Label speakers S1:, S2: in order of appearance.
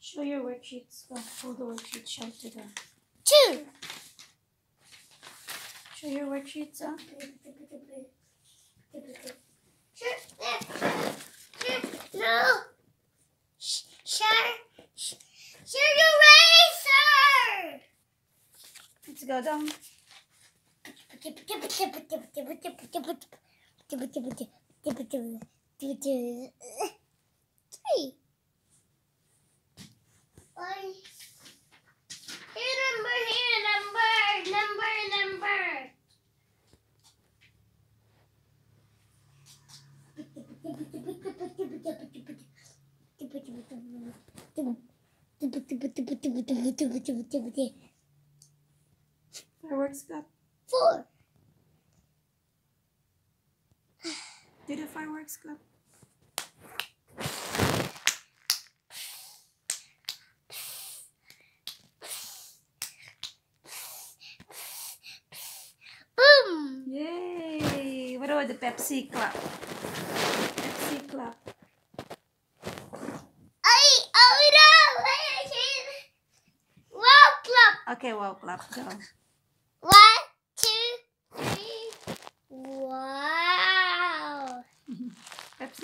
S1: Show your worksheets. Go. Hold the worksheet. Show to them.
S2: 2.
S1: Show your worksheets.
S2: No. Share your razor.
S1: Let's go down.
S2: Three. Here, number.
S1: Fireworks clap.
S2: 4.
S1: Do the fireworks clap.
S2: Boom.
S1: Yay! What about the Pepsi clap? Pepsi clap.
S2: Oh no! Wow, clap.
S1: Okay, wow, clap. Go.
S2: 1, 2, 3. Wow.
S1: Pepsi.